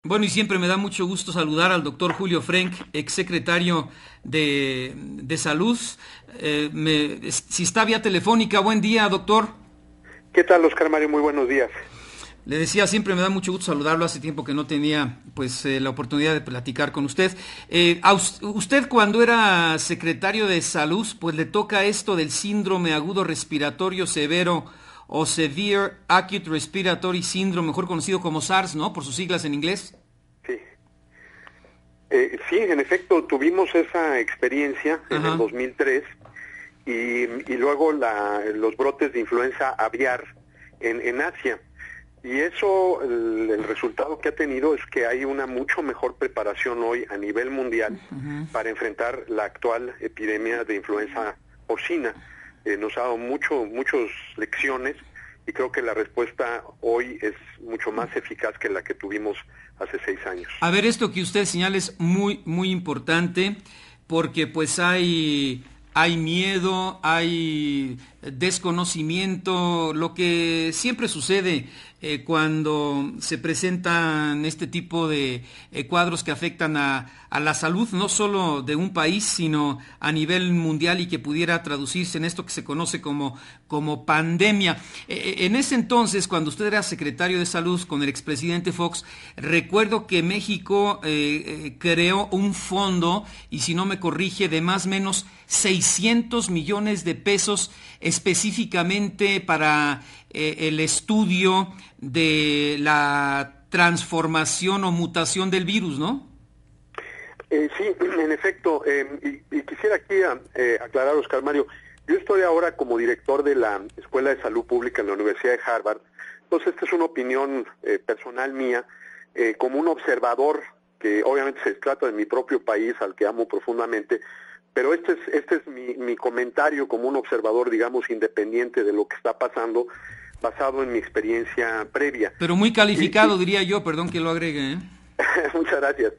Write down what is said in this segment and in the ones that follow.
Bueno, y siempre me da mucho gusto saludar al doctor Julio Frenk, exsecretario de Salud. Si está vía telefónica, buen día, doctor. ¿Qué tal, Oscar Mario? Muy buenos días. Le decía, siempre me da mucho gusto saludarlo. Hace tiempo que no tenía la oportunidad de platicar con usted. Usted cuando era secretario de Salud, pues le toca esto del síndrome agudo respiratorio severo o Severe Acute Respiratory Syndrome, mejor conocido como SARS, ¿no? Por sus siglas en inglés. Sí. Sí, en efecto, tuvimos esa experiencia en el 2003 y luego los brotes de influenza aviar en Asia. Y eso, el resultado que ha tenido es que hay una mucho mejor preparación hoy a nivel mundial para enfrentar la actual epidemia de influenza porcina. Nos ha dado muchas lecciones y creo que la respuesta hoy es mucho más eficaz que la que tuvimos hace 6 años. A ver, esto que usted señala es muy, muy importante porque pues hay miedo, hay desconocimiento, lo que siempre sucede cuando se presentan este tipo de cuadros que afectan a la salud, no solo de un país, sino a nivel mundial y que pudiera traducirse en esto que se conoce como pandemia. En ese entonces, cuando usted era secretario de Salud con el expresidente Fox, recuerdo que México creó un fondo, y si no me corrige, de más o menos 600 millones de pesos específicamente para el estudio de la transformación o mutación del virus, ¿no? Sí, en efecto, y quisiera aquí aclarar, Oscar Mario, yo estoy ahora como director de la Escuela de Salud Pública en la Universidad de Harvard, entonces esta es una opinión personal mía, como un observador, que obviamente se trata de mi propio país, al que amo profundamente, pero este es mi comentario como un observador, digamos, independiente de lo que está pasando, basado en mi experiencia previa. Pero muy calificado, diría yo, perdón que lo agregue, ¿eh? Muchas gracias.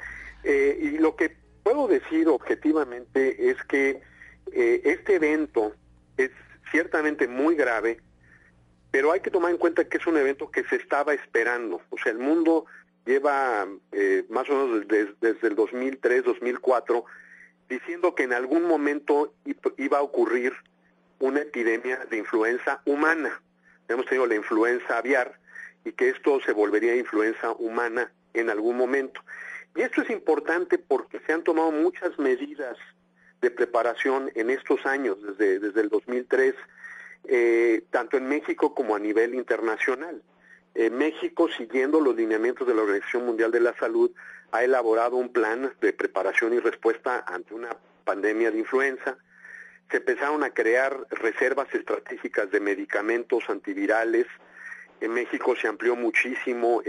Y lo que puedo decir objetivamente es que este evento es ciertamente muy grave, pero hay que tomar en cuenta que es un evento que se estaba esperando. O sea, el mundo lleva más o menos desde el 2003, 2004, diciendo que en algún momento iba a ocurrir una epidemia de influenza humana. Hemos tenido la influenza aviar y que esto se volvería influenza humana en algún momento. Y esto es importante porque se han tomado muchas medidas de preparación en estos años, desde el 2003, tanto en México como a nivel internacional. México, siguiendo los lineamientos de la Organización Mundial de la Salud, ha elaborado un plan de preparación y respuesta ante una pandemia de influenza. Se empezaron a crear reservas estratégicas de medicamentos antivirales. En México se amplió muchísimo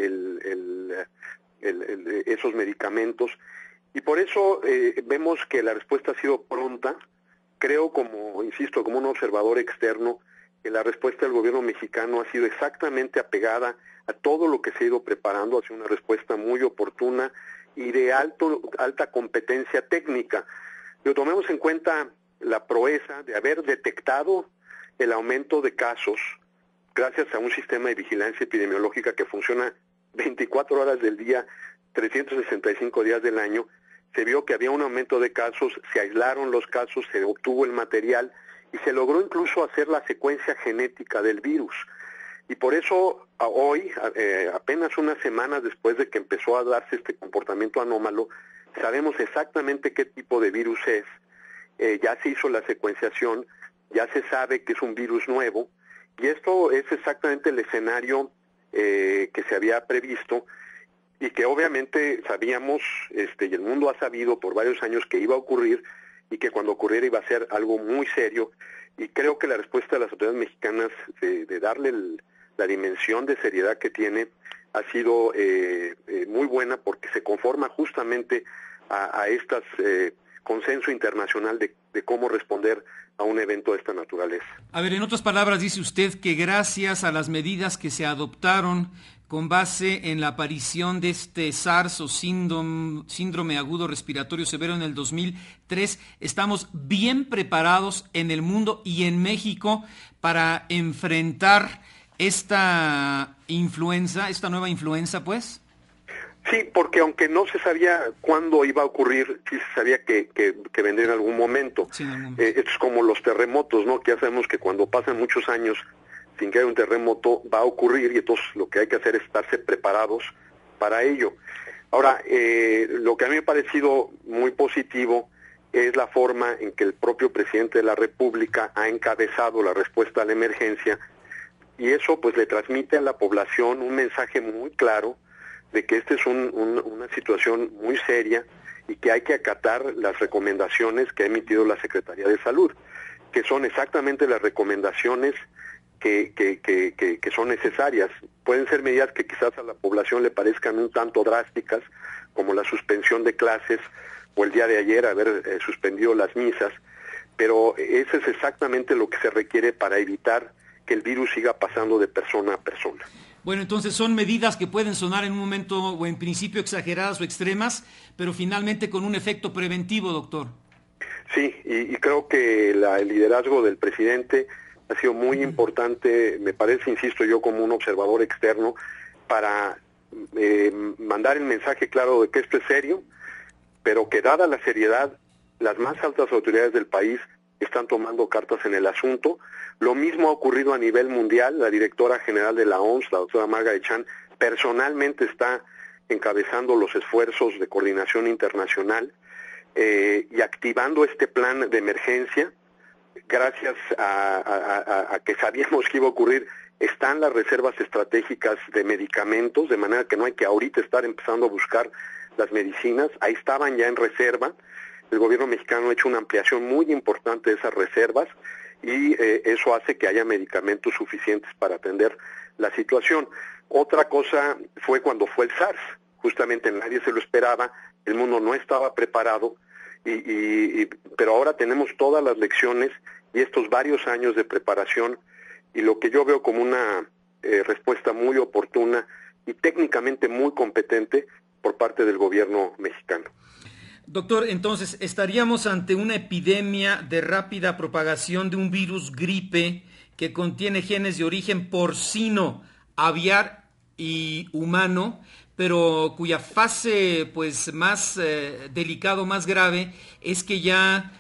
esos medicamentos y por eso vemos que la respuesta ha sido pronta. Creo, insisto, como un observador externo, que la respuesta del gobierno mexicano ha sido exactamente apegada a todo lo que se ha ido preparando, ha sido una respuesta muy oportuna y de alta competencia técnica. Pero tomemos en cuenta la proeza de haber detectado el aumento de casos gracias a un sistema de vigilancia epidemiológica que funciona 24 horas del día, 365 días del año. Se vio que había un aumento de casos, se aislaron los casos, se obtuvo el material y se logró incluso hacer la secuencia genética del virus. Y por eso hoy, apenas unas semanas después de que empezó a darse este comportamiento anómalo, sabemos exactamente qué tipo de virus es. Ya se hizo la secuenciación, ya se sabe que es un virus nuevo, y esto es exactamente el escenario que se había previsto y que obviamente sabíamos, y el mundo ha sabido por varios años que iba a ocurrir y que cuando ocurriera iba a ser algo muy serio. Y creo que la respuesta de las autoridades mexicanas de darle la dimensión de seriedad que tiene ha sido muy buena, porque se conforma justamente a estas consenso internacional de cómo responder a un evento de esta naturaleza. A ver, en otras palabras, dice usted que gracias a las medidas que se adoptaron con base en la aparición de este SARS o síndrome agudo respiratorio severo en el 2003, estamos bien preparados en el mundo y en México para enfrentar esta nueva influenza, pues. Sí, porque aunque no se sabía cuándo iba a ocurrir, sí se sabía que vendría en algún momento. Sí, en algún momento. Esto es como los terremotos, ¿no? Que ya sabemos que cuando pasan muchos años sin que haya un terremoto va a ocurrir, y entonces lo que hay que hacer es estarse preparados para ello. Ahora, lo que a mí me ha parecido muy positivo es la forma en que el propio presidente de la República ha encabezado la respuesta a la emergencia, y eso pues le transmite a la población un mensaje muy claro de que esta es una situación muy seria y que hay que acatar las recomendaciones que ha emitido la Secretaría de Salud, que son exactamente las recomendaciones que son necesarias. Pueden ser medidas que quizás a la población le parezcan un tanto drásticas, como la suspensión de clases o el día de ayer haber suspendido las misas, pero eso es exactamente lo que se requiere para evitar que el virus siga pasando de persona a persona. Bueno, entonces son medidas que pueden sonar en un momento o en principio exageradas o extremas, pero finalmente con un efecto preventivo, doctor. Sí, y creo que el liderazgo del presidente ha sido muy importante, me parece, insisto yo, como un observador externo, para mandar el mensaje claro de que esto es serio, pero que dada la seriedad, las más altas autoridades del país están tomando cartas en el asunto. Lo mismo ha ocurrido a nivel mundial. La directora general de la OMS, la doctora Margaret Chan, personalmente está encabezando los esfuerzos de coordinación internacional y activando este plan de emergencia. Gracias a que sabíamos que iba a ocurrir, están las reservas estratégicas de medicamentos, de manera que no hay que ahorita estar empezando a buscar las medicinas. Ahí estaban ya en reserva. El gobierno mexicano ha hecho una ampliación muy importante de esas reservas, y eso hace que haya medicamentos suficientes para atender la situación. Otra cosa fue cuando fue el SARS. Justamente nadie se lo esperaba, el mundo no estaba preparado, pero ahora tenemos todas las lecciones y estos varios años de preparación, y lo que yo veo como una respuesta muy oportuna y técnicamente muy competente por parte del gobierno mexicano. Doctor, entonces, ¿estaríamos ante una epidemia de rápida propagación de un virus gripe que contiene genes de origen porcino, aviar y humano, pero cuya fase pues más delicado, más grave, es que ya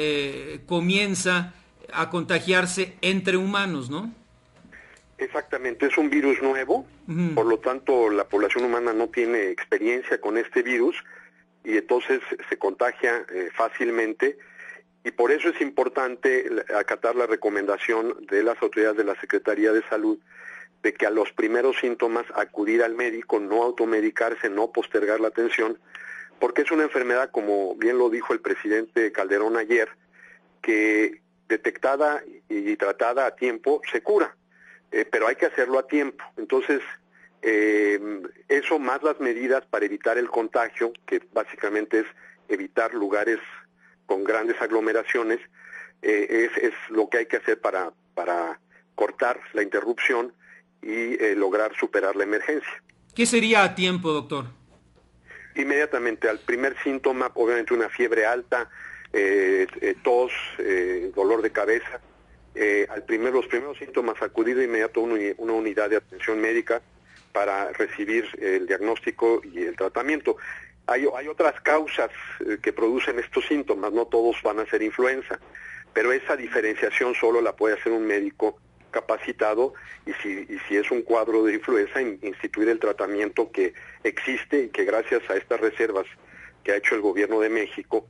comienza a contagiarse entre humanos, ¿no? Exactamente, es un virus nuevo, por lo tanto la población humana no tiene experiencia con este virus, y entonces se contagia fácilmente, y por eso es importante acatar la recomendación de las autoridades de la Secretaría de Salud de que a los primeros síntomas acudir al médico, no automedicarse, no postergar la atención, porque es una enfermedad, como bien lo dijo el presidente Calderón ayer, que detectada y tratada a tiempo se cura, pero hay que hacerlo a tiempo. Entonces, eso más las medidas para evitar el contagio, que básicamente es evitar lugares con grandes aglomeraciones, es lo que hay que hacer para cortar la interrupción y lograr superar la emergencia. ¿Qué sería a tiempo, doctor? Inmediatamente al primer síntoma, obviamente una fiebre alta, tos, dolor de cabeza, los primeros síntomas, acudir de inmediato a una unidad de atención médica para recibir el diagnóstico y el tratamiento. Hay otras causas que producen estos síntomas, no todos van a ser influenza, pero esa diferenciación solo la puede hacer un médico capacitado, y si es un cuadro de influenza, instituir el tratamiento que existe y que gracias a estas reservas que ha hecho el gobierno de México,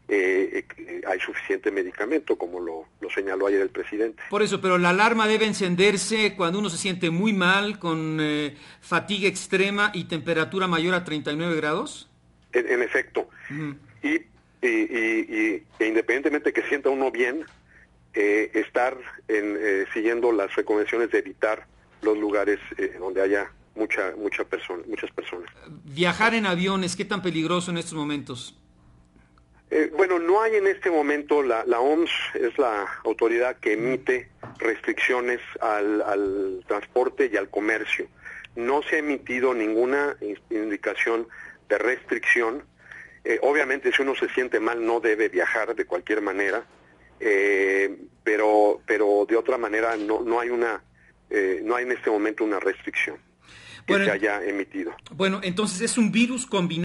hay suficiente medicamento, como lo señaló ayer el presidente. Por eso, pero la alarma debe encenderse cuando uno se siente muy mal, con fatiga extrema y temperatura mayor a 39 grados. En efecto. Y independientemente que sienta uno bien, estar siguiendo las recomendaciones de evitar los lugares donde haya muchas personas. Viajar en aviones, ¿qué tan peligroso en estos momentos? Bueno, no hay en este momento, la OMS es la autoridad que emite restricciones al transporte y al comercio. No se ha emitido ninguna indicación de restricción. Obviamente, si uno se siente mal, no debe viajar de cualquier manera, pero de otra manera no hay en este momento una restricción. que se haya emitido. Bueno, entonces es un virus combinado